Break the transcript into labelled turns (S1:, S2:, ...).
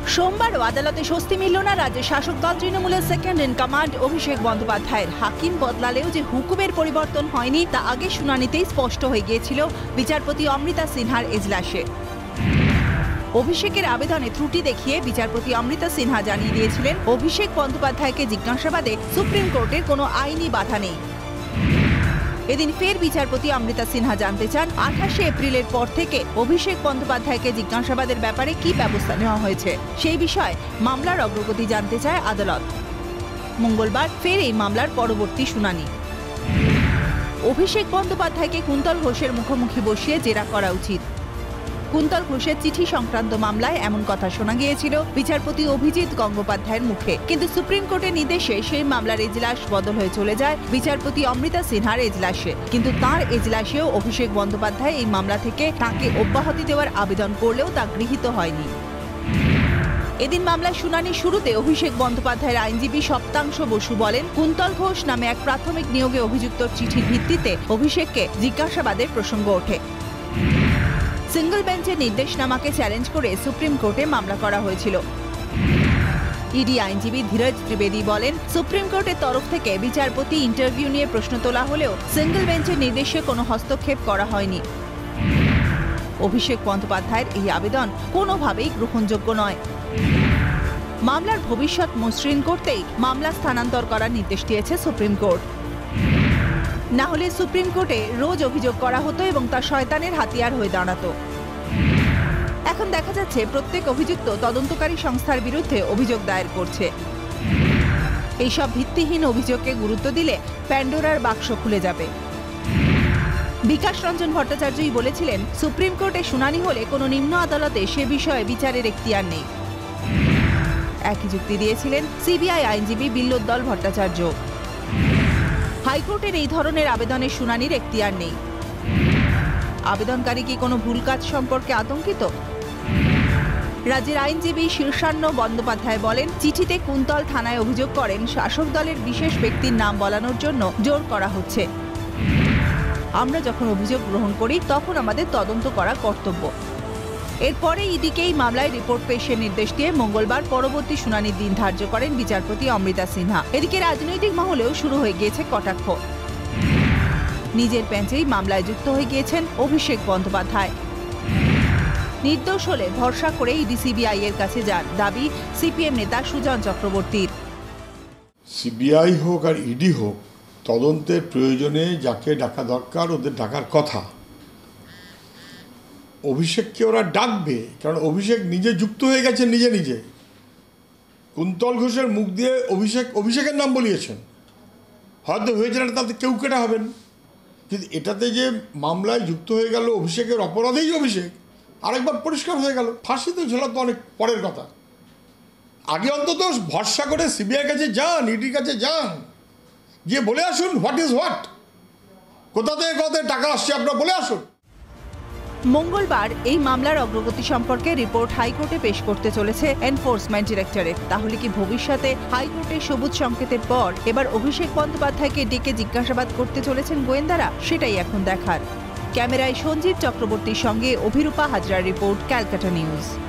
S1: সোমবারও আদালতে স্বস্তি মিলল না রাজ্যের শাসক দল তৃণমূলের সেকেন্ড ইন কমান্ড অভিষেক বন্দ্যোপাধ্যায়ের। হাকিম বদলালেও যে হুকুমের পরিবর্তন হয়নি তা আগে শুনানিতেই স্পষ্ট হয়ে গিয়েছিল বিচারপতি অমৃতা সিনহার এজলাসে। অভিষেকের আবেদনে ত্রুটি দেখিয়ে বিচারপতি অমৃতা সিনহা জানিয়ে দিয়েছিলেন, অভিষেক বন্দ্যোপাধ্যায়কে জিজ্ঞাসাবাদে সুপ্রিম কোর্টের কোনো আইনি বাধা নেই। এদিন ফের বিচারপতি অমৃতা সিনহা জানতে চান, 28 এপ্রিলের পর থেকে অভিষেক বন্দ্যোপাধ্যায়কে জিজ্ঞাসাবাদের ব্যাপারে কি ব্যবস্থা নেওয়া হয়েছে সেই বিষয়ে মামলার অগ্রগতি জানতে চায় আদালত। মঙ্গলবার ফের এই মামলার পরবর্তী শুনানি। অভিষেক বন্দ্যোপাধ্যায়কে কুন্তল ঘোষের মুখোমুখি বসিয়ে জেরা করা উচিত। কুন্তল ঘোষের চিঠি সংক্রান্ত মামলায় এমন কথা শোনা গিয়েছিল বিচারপতি অভিজিৎ গঙ্গোপাধ্যায়ের মুখে, কিন্তু সুপ্রিম কোর্টের নির্দেশে সেই মামলার এজলাস বদল হয়ে চলে যায় বিচারপতি অমৃতা সিনহার এজলাসে। কিন্তু তাঁর এজলাসেও অভিষেক বন্দ্যোপাধ্যায় এই মামলা থেকে তাঁকে অব্যাহতি দেওয়ার আবেদন করলেও তা গৃহীত হয়নি। এদিন মামলার শুনানি শুরুতে অভিষেক বন্দ্যোপাধ্যায়ের আইনজীবী সপ্তাংশ বসু বলেন, কুন্তল ঘোষ নামে এক প্রাথমিক নিয়োগে অভিযুক্ত চিঠির ভিত্তিতে অভিষেককে জিজ্ঞাসাবাদের প্রসঙ্গ ওঠে। সিঙ্গল বেঞ্চের নির্দেশনামাকে চ্যালেঞ্জ করে সুপ্রিম কোর্টে মামলা করা হয়েছিল। ইডি আইনজীবী ধীরজ ত্রিবেদী বলেন, সুপ্রিম কোর্টের তরফ থেকে বিচারপতি ইন্টারভিউ নিয়ে প্রশ্ন তোলা হলেও সিঙ্গল বেঞ্চের নির্দেশে কোনো হস্তক্ষেপ করা হয়নি। অভিষেক বন্দ্যোপাধ্যায়ের এই আবেদন কোনোভাবেই গ্রহণযোগ্য নয়। মামলার ভবিষ্যৎ মসৃণ করতেই মামলা স্থানান্তর করার নির্দেশ দিয়েছে সুপ্রিম কোর্ট। না হলে সুপ্রিম কোর্টে রোজ অভিযোগ করা হতো এবং তা শয়তানের হাতিয়ার হয়ে দাঁড়াতো। এখন দেখা যাচ্ছে প্রত্যেক অভিযুক্ত তদন্তকারী সংস্থার বিরুদ্ধে অভিযোগ দায়ের করছে। এইসব ভিত্তিহীন অভিযোগকে গুরুত্ব দিলে প্যান্ডোরার বাক্স খুলে যাবে। বিকাশ রঞ্জন ভট্টাচার্যই বলেছিলেন, সুপ্রিম কোর্টে শুনানি হলে কোনো নিম্ন আদালতে সে বিষয়ে বিচারের এখতিয়ার নেই। একই যুক্তি দিয়েছিলেন সিবিআই আইনজীবী বিল্লোদ্দল ভট্টাচার্য। হাইকোর্টের এই ধরনের আবেদনের শুনানির এখতিয়ার নেই। আবেদনকারী কি কোনো ভুল কাজ সম্পর্কে আতঙ্কিত? রাজ্যের আইনজীবী শীর্ষান্ন বন্দ্যোপাধ্যায় বলেন, চিঠিতে কুন্তল থানায় অভিযোগ করেন শাসক দলের বিশেষ ব্যক্তির নাম বলানোর জন্য জোর করা হচ্ছে। আমরা যখন অভিযোগ গ্রহণ করি তখন আমাদের তদন্ত করা কর্তব্য। এরপরে ইডিকে এই মামলায় রিপোর্ট পেশের নির্দেশ দিয়ে মঙ্গলবার পরবর্তী শুনানির দিন ধার্য করেন বিচারপতি অমৃতা সিনহা। এদিকে রাজনৈতিক মহলেও শুরু হয়ে গিয়েছে কটাক্ষ। নিজের বেঞ্চেই মামলায় যুক্ত হয়ে গিয়েছেন অভিষেক বন্দ্যোপাধ্যায়। নির্দোষ হলে ভরসা করে ইডি সিবিআই এর কাছে যান, দাবি সিপিএম নেতা সুজন চক্রবর্তীর।
S2: সিবিআই হোক আর ইডি হোক, তদন্তের প্রয়োজনে যাকে ডাকা দরকার ওদের ডাকার কথা। অভিষেককে ওরা ডাকবে, কারণ অভিষেক নিজে যুক্ত হয়ে গেছে নিজে। কুন্তল ঘোষের মুখ দিয়ে অভিষেকের নাম বলিয়েছেন, হয়তো হয়েছে না তাতে কেউ কেটা হবেন, কিন্তু এটাতে যে মামলায় যুক্ত হয়ে গেল অভিষেকের অপরাধেই অভিষেক, আরেকবার পরিষ্কার হয়ে গেল। ফাঁসিতে ঝোলা তো অনেক পরের কথা। আগে অন্তত ভরসা করে সিবিআই কাছে যান, ইডির কাছে যান, গিয়ে বলে আসুন হোয়াট ইজ হোয়াট, কোথা থেকে কোথায় টাকা আসছে আপনারা বলে আসুন।
S1: মঙ্গলবার এই মামলার অগ্রগতি সম্পর্কে রিপোর্ট হাইকোর্টে পেশ করতে চলেছে এনফোর্সমেন্ট ডিরেক্টরেট। তাহলে কি ভবিষ্যতে হাইকোর্টের সবুজ সংকেতের পর এবার অভিষেক বন্দ্যোপাধ্যায়কে ডেকে জিজ্ঞাসাবাদ করতে চলেছেন গোয়েন্দারা? সেটাই এখন দেখার। ক্যামেরায় সঞ্জীব চক্রবর্তীর সঙ্গে অভিরূপা হাজরার রিপোর্ট, ক্যালকাটা নিউজ।